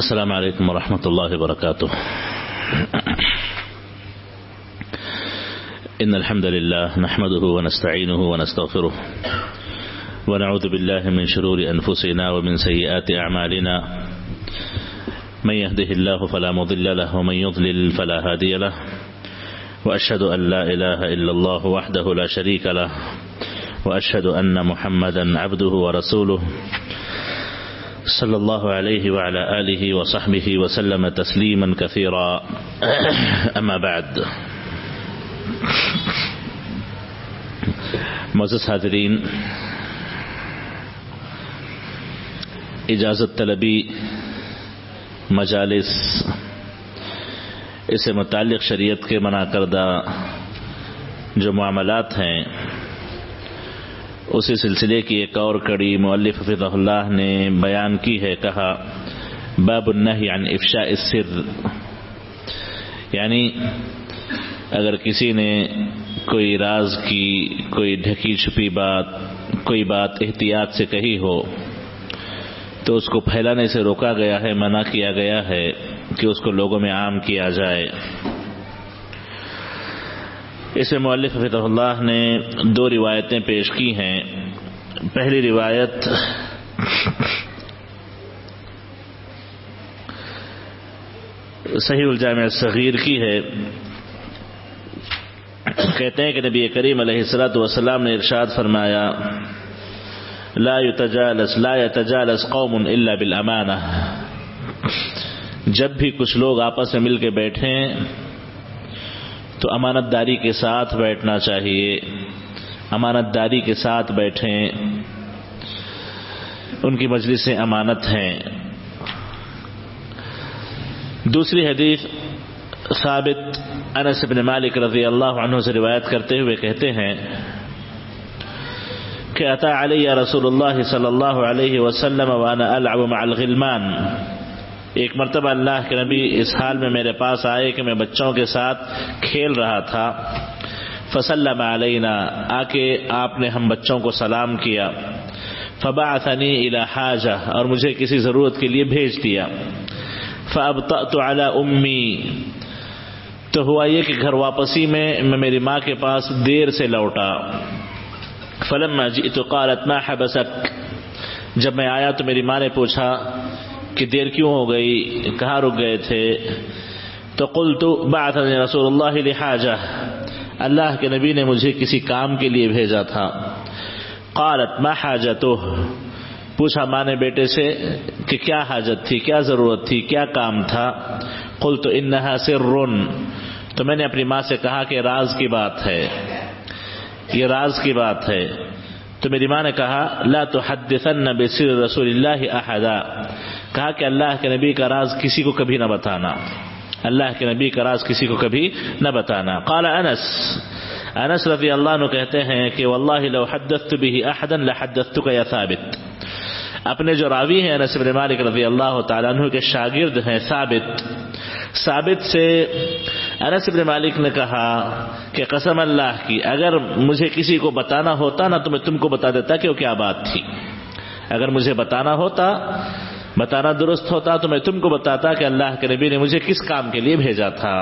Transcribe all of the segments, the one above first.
السلام علیکم ورحمۃ اللہ وبرکاتہ. ان الحمد لله نحمده ونستعينه ونستغفره ونعوذ بالله من شرور انفسنا ومن سيئات اعمالنا. من يهده الله فلا مضل له ومن يضلل فلا هادي له. واشهد ان لا اله الا الله وحده لا شريك له واشهد ان محمدا عبده ورسوله صلی اللہ علیہ وعلی آلہ وصحبہ وسلم تسلیما کثیرا. اما بعد. معزز حاضرین، اجازت طلبی مجالس، اس سے متعلق شریعت کے منع کردہ جو معاملات ہیں، اسی سلسلے کی ایک اور کڑی مؤلف حفظہ اللہ نے بیان کی ہے. کہا باب النہی عن افشاء السر، یعنی اگر کسی نے کوئی راز کی، کوئی ڈھکی چھپی بات، کوئی بات احتیاط سے کہی ہو تو اس کو پھیلانے سے روکا گیا ہے، منع کیا گیا ہے کہ اس کو لوگوں میں عام کیا جائے. اس میں مؤلف حفظہ اللہ نے دو روایتیں پیش کی ہیں. پہلی روایت صحیح الجامع الصغیر کی ہے. کہتے ہیں کہ نبی کریم علیہ الصلوۃ والسلام نے ارشاد فرمایا، لا يتجالس قوم الا بالامانہ. جب بھی کچھ لوگ آپس میں مل کے بیٹھیں تو امانت داری کے ساتھ بیٹھنا چاہیے. امانت داری کے ساتھ بیٹھیں، ان کی مجلسیں امانت ہیں. دوسری حدیث ثابت انس بن مالک رضی اللہ عنہ سے روایت کرتے ہوئے کہتے ہیں کہ اتی علی رسول اللہ صلی اللہ علیہ وسلم وانا العب مع الغلمان. ایک مرتبہ اللہ کے نبی اس حال میں میرے پاس آئے کہ میں بچوں کے ساتھ کھیل رہا تھا. فسلم علینا، آ کے آپ نے ہم بچوں کو سلام کیا. فبعثنی الی حاجہ، اور مجھے کسی ضرورت کے لیے بھیج دیا. فابطأت علی امی، تو ہوا یہ کہ گھر واپسی میں میری ماں کے پاس دیر سے لوٹا. فلما جئت قالت ما حبسک، جب میں آیا تو میری ماں نے پوچھا کہ دیر کیوں ہو گئی، کہاں رک گئے تھے؟ تو قلت بعثنی رسول اللہ لحاجہ، اللہ کے نبی نے مجھے کسی کام کے لیے بھیجا تھا. قالت ما حاجتہ، پوچھا ماں نے بیٹے سے کہ کیا حاجت تھی، کیا ضرورت تھی، کیا کام تھا؟ قلت انہا سر، تو میں نے اپنی ماں سے کہا کہ راز کی بات ہے، یہ راز کی بات ہے. تو میری ماں نے کہا لا تحدثن بسر رسول اللہ احدا، کہا کہ اللہ کے نبی کا راز کسی کو کبھی نہ بتانا، اللہ کے نبی کا راز کسی کو کبھی نہ بتانا. قال انس رضی اللہ عنہ کہتے ہیں کہ واللہ لو حدثت به احدا لحدثتک یا ثابت. اپنے جو راوی ہیں انس بن مالک رضی اللہ تعالیٰ عنہ کے شاگرد ہیں ثابت سے انس بن مالک نے کہا کہ قسم اللہ کی اگر مجھے کسی کو بتانا ہوتا نا تو میں تم کو بتا دیتا کہ وہ کیا بات تھی. اگر مجھے بتانا ہوتا، بتانا درست ہوتا تو میں تم کو بتاتا کہ اللہ کے نبی نے مجھے کس کام کے لیے بھیجا تھا.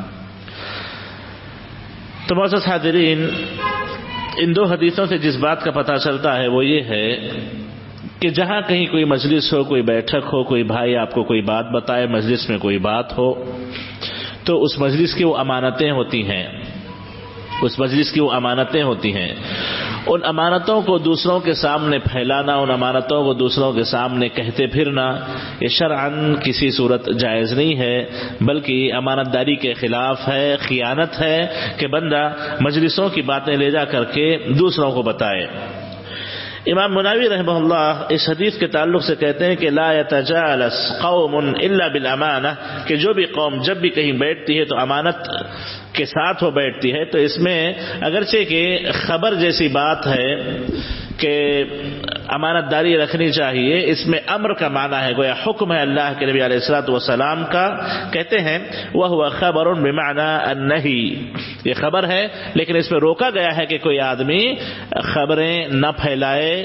تو معزز حاضرین، ان دو حدیثوں سے جس بات کا پتہ چلتا ہے وہ یہ ہے کہ جہاں کہیں کوئی مجلس ہو، کوئی بیٹھک ہو، کوئی بھائی آپ کو کوئی بات بتائے، مجلس میں کوئی بات ہو، تو اس مجلس کی وہ امانتیں ہوتی ہیں، اس مجلس کی وہ امانتیں ہوتی ہیں. ان امانتوں کو دوسروں کے سامنے پھیلانا، ان امانتوں کو دوسروں کے سامنے کہتے پھرنا، یہ شرعاً کسی صورت جائز نہیں ہے، بلکہ امانت داری کے خلاف ہے، خیانت ہے کہ بندہ مجلسوں کی باتیں لے جا کر کے دوسروں کو بتائے. امام مناوی رحمہ اللہ اس حدیث کے تعلق سے کہتے ہیں کہ لا يتجالس قوم الا بالامانہ، کہ جو بھی قوم جب بھی کہیں بیٹھتی ہے تو امانت کے ساتھ وہ بیٹھتی ہے. تو اس میں اگرچہ کہ خبر جیسی بات ہے کہ امانت داری رکھنی چاہیے، اس میں امر کا معنی ہے، گویا حکم ہے اللہ کے نبی علیہ الصلوۃ والسلام کا. کہتے ہیں وَهُوَ خَبَرٌ بِمَعْنَى النَّهِي، یہ خبر ہے لیکن اس میں روکا گیا ہے کہ کوئی آدمی خبریں نہ پھیلائے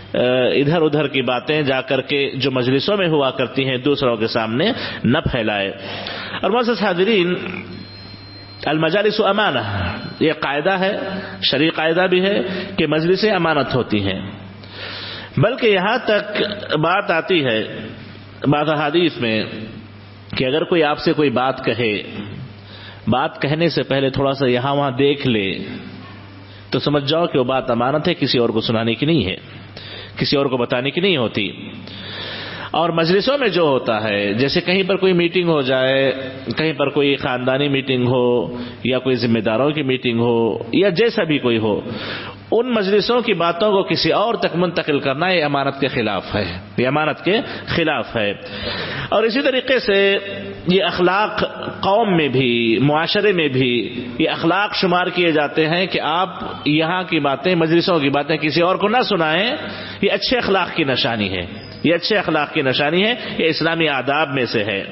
ادھر ادھر کی باتیں جا کر کے جو مجلسوں میں ہوا کرتی ہیں دوسروں کے سامنے نہ پھیلائے۔ اور معزز حاضرین، المجالس امانہ، یہ قاعدہ ہے، شرعی قاعدہ بھی ہے کہ مجلسیں امانت ہوتی ہیں، بلکہ یہاں تک بات آتی ہے بعض حدیث میں کہ اگر کوئی آپ سے کوئی بات کہے، بات کہنے سے پہلے تھوڑا سا یہاں وہاں دیکھ لے تو سمجھ جاؤ کہ وہ بات امانت ہے، کسی اور کو سنانے کی نہیں ہے، کسی اور کو بتانے کی نہیں ہوتی۔ اور مجلسوں میں جو ہوتا ہے، جیسے کہیں پر کوئی میٹنگ ہو جائے، کہیں پر کوئی خاندانی میٹنگ ہو یا کوئی ذمہ داروں کی میٹنگ ہو یا جیسا بھی کوئی ہو، ان مجلسوں کی باتوں کو کسی اور تک منتقل کرنا یہ امانت کے خلاف ہے، یہ امانت کے خلاف ہے۔ اور اسی طریقے سے یہ اخلاق قوم میں بھی، معاشرے میں بھی یہ اخلاق شمار کیے جاتے ہیں کہ آپ یہاں کی باتیں، مجلسوں کی باتیں کسی اور کو نہ سنائیں، یہ اچھے اخلاق کی نشانی ہے، یہ اچھے اخلاق کی نشانی ہے، یہ اسلامی آداب میں سے ہے۔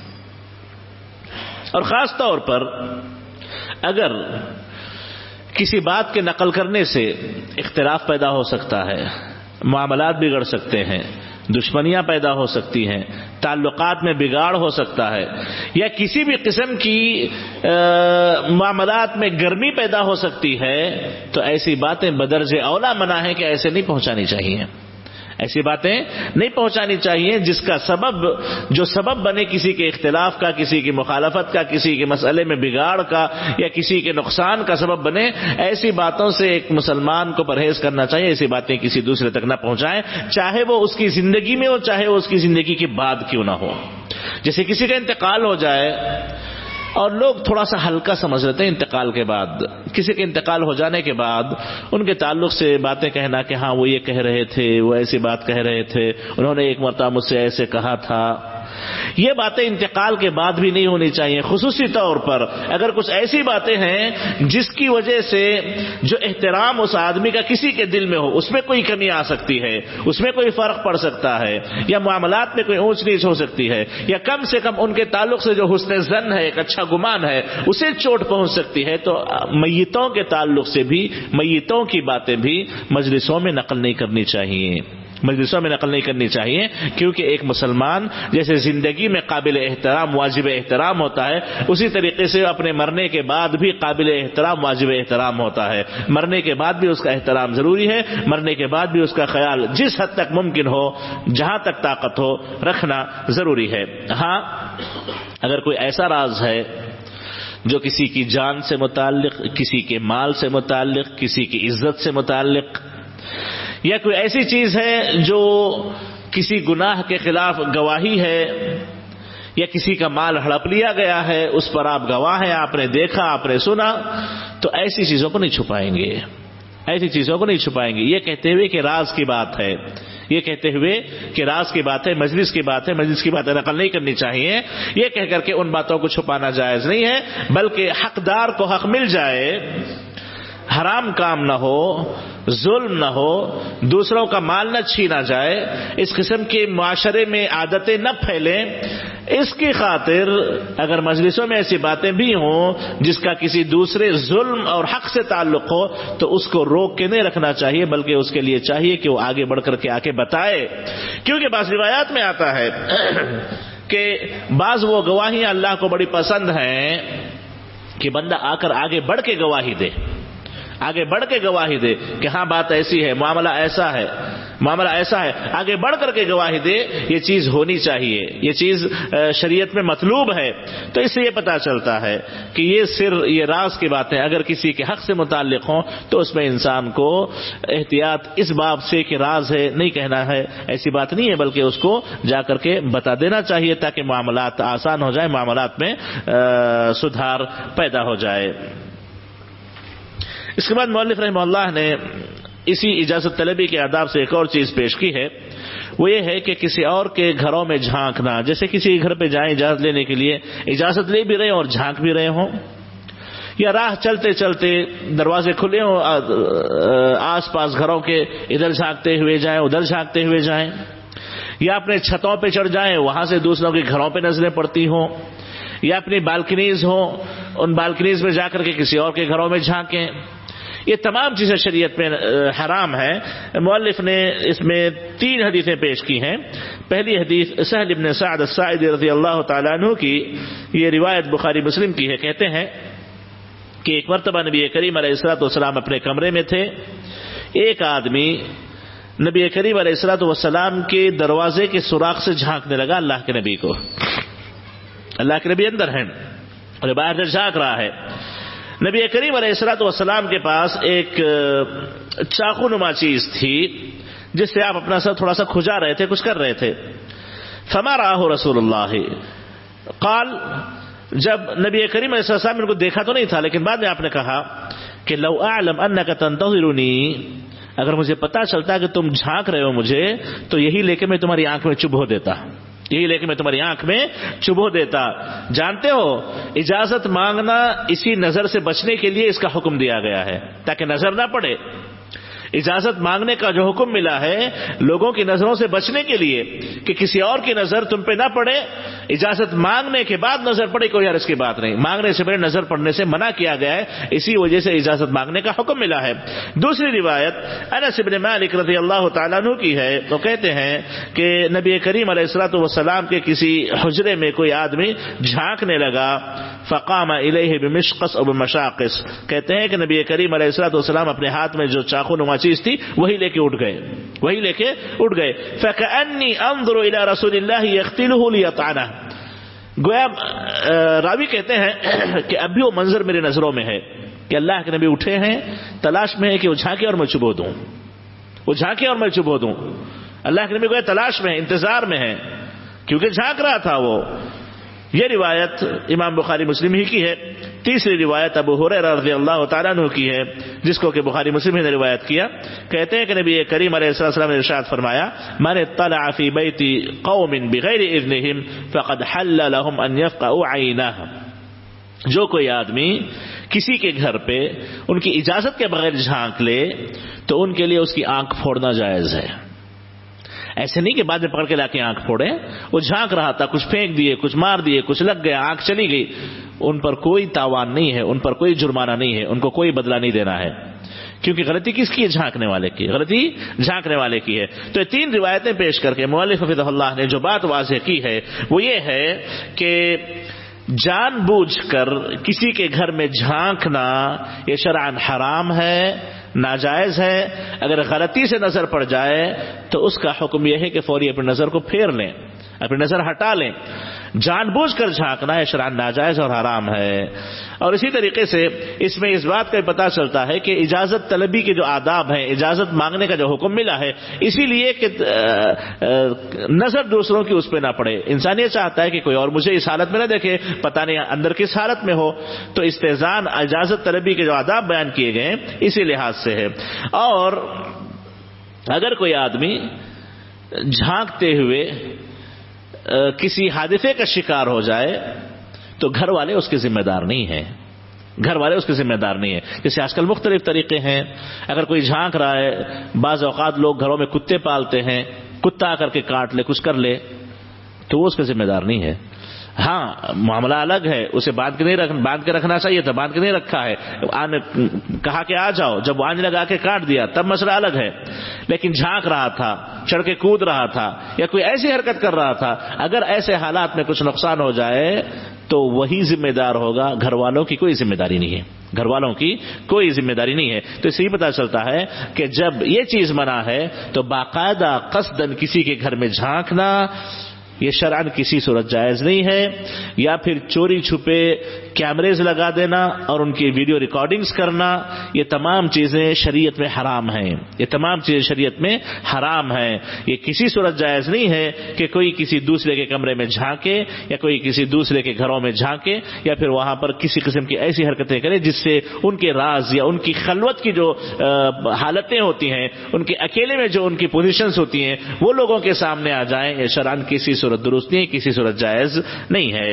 اور خاص طور پر اگر کسی بات کے نقل کرنے سے اختلاف پیدا ہو سکتا ہے، معاملات بگڑ سکتے ہیں، دشمنیاں پیدا ہو سکتی ہیں، تعلقات میں بگاڑ ہو سکتا ہے، یا کسی بھی قسم کی معاملات میں گرمی پیدا ہو سکتی ہے، تو ایسی باتیں بدرجہ اولیٰ منع ہے کہ ایسے نہیں پہنچانی چاہیے، ایسی باتیں نہیں پہنچانی چاہیے جس کا سبب، جو سبب بنے کسی کے اختلاف کا، کسی کی مخالفت کا، کسی کے مسئلے میں بگاڑ کا یا کسی کے نقصان کا سبب بنے۔ ایسی باتوں سے ایک مسلمان کو پرہیز کرنا چاہیے، ایسی باتیں کسی دوسرے تک نہ پہنچائیں، چاہے وہ اس کی زندگی میں ہو، چاہے وہ اس کی زندگی کے بعد کیوں نہ ہو۔ جیسے کسی کا انتقال ہو جائے اور لوگ تھوڑا سا ہلکا سمجھ لیتے ہیں انتقال کے بعد، کسی کے انتقال ہو جانے کے بعد ان کے تعلق سے باتیں کہنا کہ ہاں وہ یہ کہہ رہے تھے، وہ ایسی بات کہہ رہے تھے، انہوں نے ایک مرتبہ مجھ سے ایسے کہا تھا، یہ باتیں انتقال کے بعد بھی نہیں ہونی چاہیے۔ خصوصی طور پر اگر کچھ ایسی باتیں ہیں جس کی وجہ سے جو احترام اس آدمی کا کسی کے دل میں ہو، اس میں کوئی کمی آ سکتی ہے، اس میں کوئی فرق پڑ سکتا ہے، یا معاملات میں کوئی اونچ نیچ ہو سکتی ہے، یا کم سے کم ان کے تعلق سے جو حسن ظن ہے، ایک اچھا گمان ہے، اسے چوٹ پہنچ سکتی ہے، تو میتوں کے تعلق سے بھی، میتوں کی باتیں بھی مجلسوں میں نقل نہیں کرنی چاہیے، مجلسوں میں نقل نہیں کرنی چاہیے، کیونکہ ایک مسلمان جیسے زندگی میں قابل احترام، واجب احترام ہوتا ہے، اسی طریقے سے اپنے مرنے کے بعد بھی قابل احترام، واجب احترام ہوتا ہے۔ مرنے کے بعد بھی اس کا احترام ضروری ہے، مرنے کے بعد بھی اس کا خیال جس حد تک ممکن ہو، جہاں تک طاقت ہو، رکھنا ضروری ہے۔ ہاں، اگر کوئی ایسا راز ہے جو کسی کی جان سے متعلق، کسی کے مال سے متعلق، کسی کی عزت سے متعلق، یا کوئی ایسی چیز ہے جو کسی گناہ کے خلاف گواہی ہے، یا کسی کا مال ہڑپ لیا گیا ہے، اس پر آپ گواہ ہیں، آپ نے دیکھا، آپ نے سنا، تو ایسی چیزوں کو نہیں چھپائیں گے، ایسی چیزوں کو نہیں چھپائیں گے، یہ کہتے ہوئے کہ راز کی بات ہے، یہ کہتے ہوئے کہ راز کی بات ہے، مجلس کی بات ہے، مجلس کی باتیں نقل نہیں کرنی چاہیے، یہ کہہ کر کے ان باتوں کو چھپانا جائز نہیں ہے، بلکہ حقدار کو حق مل جائے، حرام کام نہ ہو، ظلم نہ ہو، دوسروں کا مال نہ چھینا جائے، اس قسم کے معاشرے میں عادتیں نہ پھیلیں، اس کی خاطر اگر مجلسوں میں ایسی باتیں بھی ہوں جس کا کسی دوسرے ظلم اور حق سے تعلق ہو، تو اس کو روک کے نہیں رکھنا چاہیے، بلکہ اس کے لیے چاہیے کہ وہ آگے بڑھ کر کے آ کے بتائے، کیونکہ بعض روایات میں آتا ہے کہ بعض وہ گواہیاں اللہ کو بڑی پسند ہیں کہ بندہ آ کر آگے بڑھ کے گواہی دے، آگے بڑھ کے گواہی دے کہ ہاں بات ایسی ہے، معاملہ ایسا ہے، معاملہ ایسا ہے، آگے بڑھ کر کے گواہی دے، یہ چیز ہونی چاہیے، یہ چیز شریعت میں مطلوب ہے۔ تو اس سے یہ پتا چلتا ہے کہ یہ سر، یہ راز کی باتیں اگر کسی کے حق سے متعلق ہوں تو اس میں انسان کو احتیاط اس باب سے کہ راز ہے نہیں کہنا ہے، ایسی بات نہیں ہے، بلکہ اس کو جا کر کے بتا دینا چاہیے تاکہ معاملات آسان ہو جائے، معاملات میں سدھار پیدا ہو جائے۔ اس کے بعد مؤلف رحمہ اللہ نے اسی اجازت طلبی کے آداب سے ایک اور چیز پیش کی ہے، وہ یہ ہے کہ کسی اور کے گھروں میں جھانکنا، جیسے کسی گھر پہ جائیں اجازت لینے کے لیے، اجازت لے بھی رہے اور جھانک بھی رہے ہوں، یا راہ چلتے چلتے دروازے کھلے ہوں، آس پاس گھروں کے ادھر جھانکتے ہوئے جائیں، ادھر جھانکتے ہوئے جائیں، یا اپنے چھتوں پہ چڑھ جائیں، وہاں سے دوسروں کے گھروں پہ نظریں پڑتی ہوں، یا اپنی بالکنیز ہوں، ان بالکنیز میں جا کر کے کسی اور کے گھروں میں جھانکیں، یہ تمام چیزیں شریعت میں حرام ہیں. مؤلف نے اس میں 3 حدیثیں پیش کی ہیں. پہلی حدیث سہل بن سعد الساعدی رضی اللہ تعالیٰ عنہ کی، یہ روایت بخاری مسلم کی ہے. کہتے ہیں کہ ایک مرتبہ نبی کریم علیہ الصلوۃ والسلام اپنے کمرے میں تھے. ایک آدمی نبی کریم علیہ الصلوۃ والسلام کے دروازے کے سوراخ سے جھانکنے لگا اللہ کے نبی کو. اللہ کے نبی اندر ہیں اور باہر سے جھانک رہا ہے. نبی کریم علیہ الصلوۃ والسلام کے پاس ایک چاقو نما چیز تھی جس سے آپ اپنا سر تھوڑا سا کھجا رہے تھے، کچھ کر رہے تھے. فما رآہ رسول اللہ قال، جب نبی کریم علیہ السلام نے ان کو دیکھا تو نہیں تھا، لیکن بعد میں آپ نے کہا کہ لو اعلم انک تنتظرنی، اگر مجھے پتا چلتا کہ تم جھانک رہے ہو مجھے تو یہی لے کے میں تمہاری آنکھ میں چبھو دیتا، یہی لے کے میں تمہاری آنکھ میں چبھو دیتا. جانتے ہو اجازت مانگنا اسی نظر سے بچنے کے لیے اس کا حکم دیا گیا ہے تاکہ نظر نہ پڑے. اجازت مانگنے کا جو حکم ملا ہے لوگوں کی نظروں سے بچنے کے لیے کہ کسی اور کی نظر تم پہ نہ پڑے. اجازت مانگنے کے بعد نظر پڑے کوئی حرج کی بات نہیں، مانگنے سے پہلے نظر پڑنے سے منع کیا گیا ہے، اسی وجہ سے اجازت مانگنے کا حکم ملا ہے. دوسری روایت انس بن مالک رضی اللہ تعالیٰ عنہ کی ہے. تو کہتے ہیں کہ نبی کریم علیہ الصلوۃ والسلام کے کسی حجرے میں کوئی آدمی جھانکنے لگا. فقام الیہ بمشقص او بمشاقص، کہتے ہیں کہ نبی کریم علیہ الصلوۃ والسلام اپنے ہاتھ میں جو چاقو نما چیز تھی وہی لے کے اٹھ گئے. فکأنی انظر الی رسول اللہ یقتلہ لیطعنہ، گویا راوی کہتے ہیں کہ اب بھی وہ منظر میرے نظروں میں ہے کہ اللہ کے نبی اٹھے ہیں، تلاش میں ہے کہ وہ جھانکے اور میں چبھو دوں، اللہ کے نبی گویا تلاش میں ہے، انتظار میں ہے، کیونکہ جھانک رہا تھا وہ. یہ روایت امام بخاری مسلم ہی کی ہے. تیسری روایت ابو ہریرہ رضی اللہ تعالیٰ عنہ کی ہے جس کو کہ بخاری مسلم نے روایت کیا. کہتے ہیں کہ نبی کریم علیہ السلام نے ارشاد فرمایا من اطلع فی بیت قوم بغیر اذنہم فقد حل لهم ان یفقعوا عینہ، جو کوئی آدمی کسی کے گھر پہ ان کی اجازت کے بغیر جھانک لے تو ان کے لیے اس کی آنکھ پھوڑنا جائز ہے. ایسے نہیں کہ بعد میں پکڑ کے لا کے آنکھ پھوڑے، وہ جھانک رہا تھا، کچھ پھینک دیے، کچھ مار دیے، کچھ لگ گیا، آنکھ چلی گئی، ان پر کوئی تاوان نہیں ہے، ان پر کوئی جرمانہ نہیں ہے، ان کو کوئی بدلہ نہیں دینا ہے، کیونکہ غلطی کس کی ہے؟ جھانکنے والے کی ہے. تو یہ 3 روایتیں پیش کر کے مؤلف حفظہ اللہ نے جو بات واضح کی ہے وہ یہ ہے کہ جان بوجھ کر کسی کے گھر میں جھانکنا یہ شرعاً حرام ہے، ناجائز ہے. اگر غلطی سے نظر پڑ جائے تو اس کا حکم یہ ہے کہ فوری اپنی نظر کو پھیر لیں، اپنی نظر ہٹا لیں. جان بوجھ کر جھانکنا یہ شرعاً ناجائز اور حرام ہے. اور اسی طریقے سے اس میں اس بات کا پتہ چلتا ہے کہ اجازت طلبی کے جو آداب ہیں، اجازت مانگنے کا جو حکم ملا ہے، اسی لیے کہ نظر دوسروں کی اس پہ نہ پڑے. انسان یہ چاہتا ہے کہ کوئی اور مجھے اس حالت میں نہ دیکھے، پتہ نہیں اندر کس حالت میں ہو. تو استئذان اجازت طلبی کے جو آداب بیان کیے گئے اسی لحاظ سے ہے. اور اگر کوئی آدمی جھانکتے ہوئے کسی حادثے کا شکار ہو جائے تو گھر والے اس کے ذمہ دار نہیں ہیں، جیسے آج کل مختلف طریقے ہیں. اگر کوئی جھانک رہا ہے، بعض اوقات لوگ گھروں میں کتے پالتے ہیں، کتا آ کر کے کاٹ لے، کچھ کر لے، تو وہ اس کا ذمہ دار نہیں ہے. ہاں معاملہ الگ ہے، اسے باندھ کے رکھنا چاہیے تھا، باندھ کے نہیں رکھا ہے، کہا کہ آ جاؤ، جب وہ آنے لگا کے کاٹ دیا تب مسئلہ الگ ہے. لیکن جھانک رہا تھا، چڑھ کے کود رہا تھا، یا کوئی ایسی حرکت کر رہا تھا، اگر ایسے حالات میں کچھ نقصان ہو جائے تو وہی ذمہ دار ہوگا، گھر والوں کی کوئی ذمہ داری نہیں ہے. تو اس سے یہ پتہ چلتا ہے کہ جب یہ چیز منع ہے تو باقاعدہ قصداً کسی کے گھر میں جھانکنا یہ شرعاً کسی صورت جائز نہیں ہے. یا پھر چوری چھپے کیمریز لگا دینا اور ان کی ویڈیو ریکارڈنگز کرنا، یہ تمام چیزیں شریعت میں حرام ہیں. یہ کسی صورت جائز نہیں ہے کہ کوئی کسی دوسرے کے کمرے میں جھانکے یا کوئی کسی دوسرے کے گھروں میں جھانکے یا پھر وہاں پر کسی قسم کی ایسی حرکتیں کرے جس سے ان کے راز یا ان کی خلوت کی جو حالتیں ہوتی ہیں، ان کے اکیلے میں جو ان کی پوزیشنز ہوتی ہیں وہ لوگوں کے سامنے آ جائیں. یہ شرعاً کسی صورت درست نہیں، کسی صورت جائز نہیں ہے.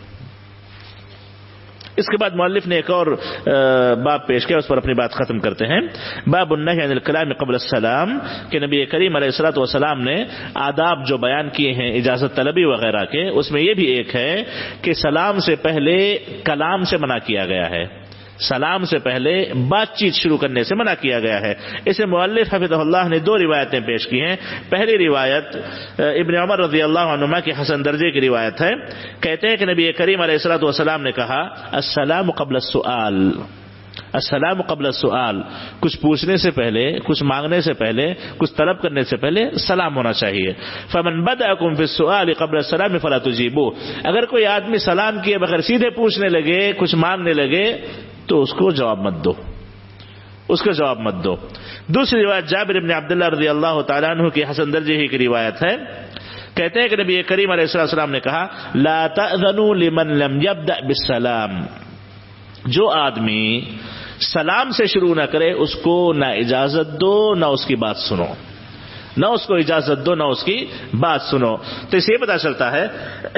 اس کے بعد مؤلف نے ایک اور باب پیش کیا، اس پر اپنی بات ختم کرتے ہیں. باب النہی عن الکلام قبل السلام، کہ نبی کریم علیہ الصلوۃ والسلام نے آداب جو بیان کیے ہیں اجازت طلبی وغیرہ کے، اس میں یہ بھی ایک ہے کہ سلام سے پہلے کلام سے منع کیا گیا ہے. سلام سے پہلے بات چیت شروع کرنے سے منع کیا گیا ہے۔ اسے مؤلف حفظہ اللہ نے 2 روایتیں پیش کی ہیں۔ پہلی روایت ابن عمر رضی اللہ عنہما کی حسن درجے کی روایت ہے، کہتے ہیں کہ نبی کریم علیہ الصلوۃ والسلام نے کہا السلام قبل السؤال، السلام قبل السؤال، کچھ پوچھنے سے پہلے، کچھ مانگنے سے پہلے، کچھ طلب کرنے سے پہلے سلام ہونا چاہیے۔ فمن بدأکم فی السؤال قبل السلام فلا تجیبوہ، اگر کوئی آدمی سلام کیے بغیر سیدھے پوچھنے لگے، کچھ مانگنے لگے تو اس کو جواب مت دو، اس کا جواب مت دو۔ دوسری روایت جابر بن عبداللہ رضی اللہ تعالیٰ عنہ کی حسن درجے ہی کی روایت ہے، کہتے ہیں کہ نبی کریم علیہ السلام نے کہا لا تأذنوا لمن لم يبدأ بالسلام، جو آدمی سلام سے شروع نہ کرے اس کو نہ اجازت دو نہ اس کی بات سنو، نہ اس کو اجازت دو نہ اس کی بات سنو۔ تو اس سے پتہ چلتا ہے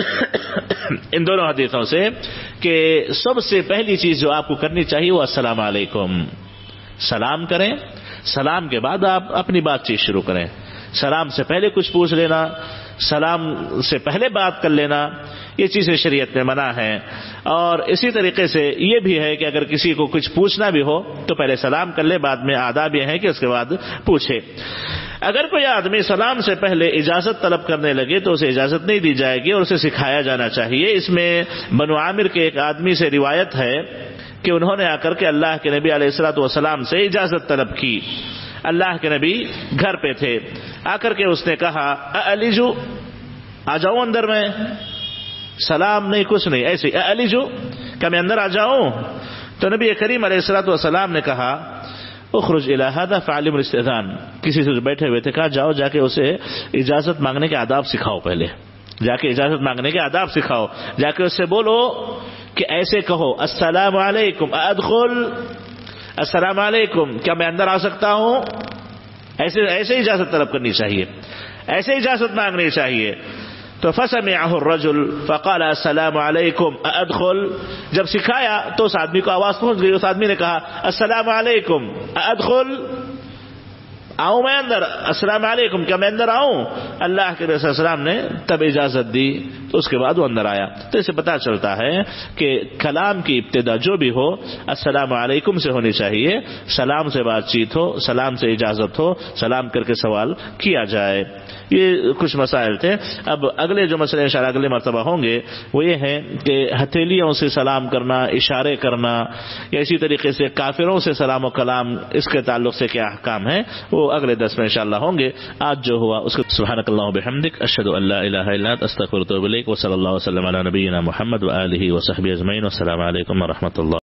ان دونوں حدیثوں سے کہ سب سے پہلی چیز جو آپ کو کرنی چاہیے وہ السلام علیکم، سلام کریں، سلام کے بعد آپ اپنی بات چیت شروع کریں۔ سلام سے پہلے کچھ پوچھ لینا، سلام سے پہلے بات کر لینا، یہ چیزیں شریعت میں منع ہیں۔ اور اسی طریقے سے یہ بھی ہے کہ اگر کسی کو کچھ پوچھنا بھی ہو تو پہلے سلام کر لے، بعد میں آداب یہ ہے کہ اس کے بعد پوچھے۔ اگر کوئی آدمی سلام سے پہلے اجازت طلب کرنے لگے تو اسے اجازت نہیں دی جائے گی اور اسے سکھایا جانا چاہیے۔ اس میں بنو عامر کے ایک آدمی سے روایت ہے کہ انہوں نے آ کر کے اللہ کے نبی علیہ الصلوۃ والسلام سے اجازت طلب کی۔ اللہ کے نبی گھر پہ تھے، آ کر کے اس نے کہا الیجو، آ جاؤں اندر میں، سلام نہیں کچھ نہیں، ایسے الیجو، کیا میں اندر آ جاؤں؟ تو نبی کریم علیہ الصلوۃ والسلام نے کہا اخرج الی ھذا فعلم الاستئذان، کسی سے بیٹھے ہوئے تھے، کہا جاؤ جا کے اسے اجازت مانگنے کے آداب سکھاؤ، پہلے جا کے اجازت مانگنے کے آداب سکھاؤ، جا کے اس سے بولو کہ ایسے کہو السلام علیکم ادخل، السلام علیکم کیا میں اندر آ سکتا ہوں؟ ایسے اجازت طلب کرنی چاہیے، ایسے اجازت مانگنی چاہیے۔ تو فسمعه الرجل فقال السلام علیکم ادخل، جب سکھایا تو اس آدمی کو آواز پہنچ گئی، اس آدمی نے کہا السلام علیکم ادخل، آؤں میں اندر، السلام علیکم کیا میں اندر آؤں؟ اللہ کے رسول صلی اللہ علیہ وسلم نے تب اجازت دی تو اس کے بعد وہ اندر آیا۔ تو اسے پتہ چلتا ہے کہ کلام کی ابتدا جو بھی ہو السلام علیکم سے ہونی چاہیے، سلام سے بات چیت ہو، سلام سے اجازت ہو، سلام کر کے سوال کیا جائے۔ یہ کچھ مسائل تھے۔ اب اگلے جو مسئلے انشاءاللہ اگلے مرتبہ ہوں گے وہ یہ ہیں کہ ہتھیلیوں سے سلام کرنا، اشارے کرنا، یا اسی طریقے سے کافروں سے سلام و کلام، اس کے تعلق سے کیا احکام ہیں وہ اگلے 10 میں انشاءاللہ ہوں گے۔ آج جو ہوا اس کو سبحانک اللہم وبحمدک اشہد ان لا الہ الا انت استغفرک و اتوب الیک، وصلی اللہ وسلم علی نبینا محمد وآلہ وصحبہ اجمعین، والسلام علیکم ورحمۃ اللہ۔